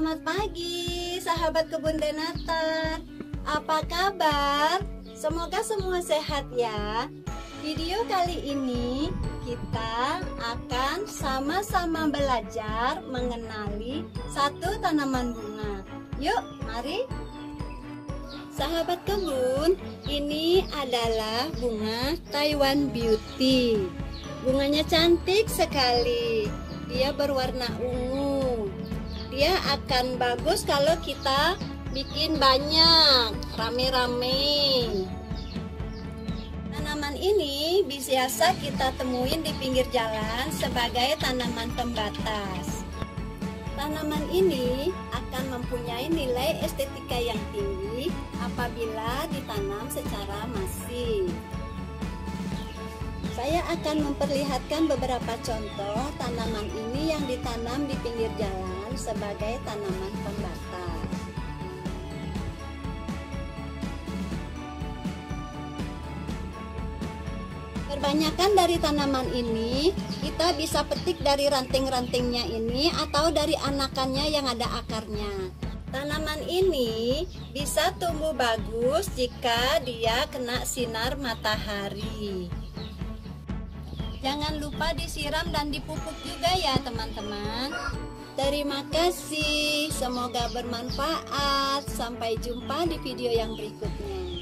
Selamat pagi, sahabat kebun Denata. Apa kabar? Semoga semua sehat ya. Video kali ini kita akan sama-sama belajar mengenali satu tanaman bunga. Yuk, mari. Sahabat kebun, ini adalah bunga Taiwan Beauty. Bunganya cantik sekali. Dia berwarna ungu. Dia akan bagus kalau kita bikin banyak, rame-rame. Tanaman ini biasa kita temuin di pinggir jalan sebagai tanaman pembatas. Tanaman ini akan mempunyai nilai estetika yang tinggi apabila ditanam secara masif. Saya akan memperlihatkan beberapa contoh tanaman ini yang ditanam di pinggir jalan sebagai tanaman pembatas. Kebanyakan dari tanaman ini kita bisa petik dari ranting-rantingnya ini atau dari anakannya yang ada akarnya. Tanaman ini bisa tumbuh bagus jika dia kena sinar matahari. Jangan lupa disiram dan dipupuk juga ya teman-teman. Terima kasih, semoga bermanfaat. Sampai jumpa di video yang berikutnya.